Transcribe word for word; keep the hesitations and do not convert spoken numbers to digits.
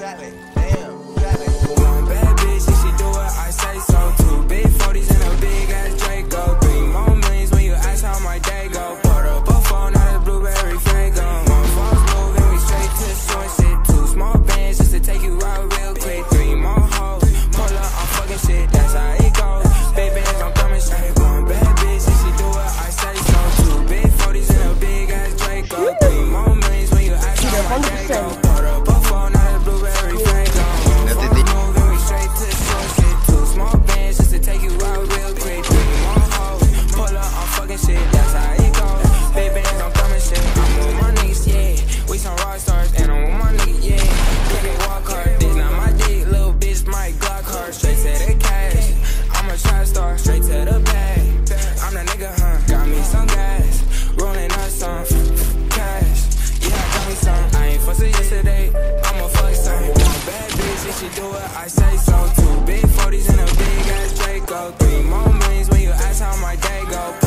Exactly. Damn. Exactly. One bad bitch, if she do it, I say so. Two big forties and a big ass Draco. Three more millions when you ask how my day go. Put up a phone, not a blueberry Fago. One false move and we straight to the short shit. Two small bands just to take you out real quick. Three more hoes, pull up, I'm fucking shit. That's how it goes. Big bands, I'm coming straight. One bad bitch, if she do it, I say so. Two big forties and a big ass Draco. Three more millions when you ask how my day go. Put up a phone, not a blueberry Fago. One false move and we straight to the short shit. Two small bands just to take you out real quick. Three more hoes, pull up, I'm fucking shit. That's how it goes. Big bands, I'm coming shit. I'm with my niggas, yeah. We some rock stars, and I'm with my niggas, yeah. Can't walk hard, this not my dick, little bitch, my Glock hard. Straight to the cash, I'm a trap star, straight to the bag. I'm the nigga, huh? Got me some gas, rolling up some cash. Yeah, I got me some. I ain't fussing yesterday, I'ma fuck some. One bad bitch, if she do it, I say so. Two big forties and a big ass Draco. Three more millions when you ask how my day go.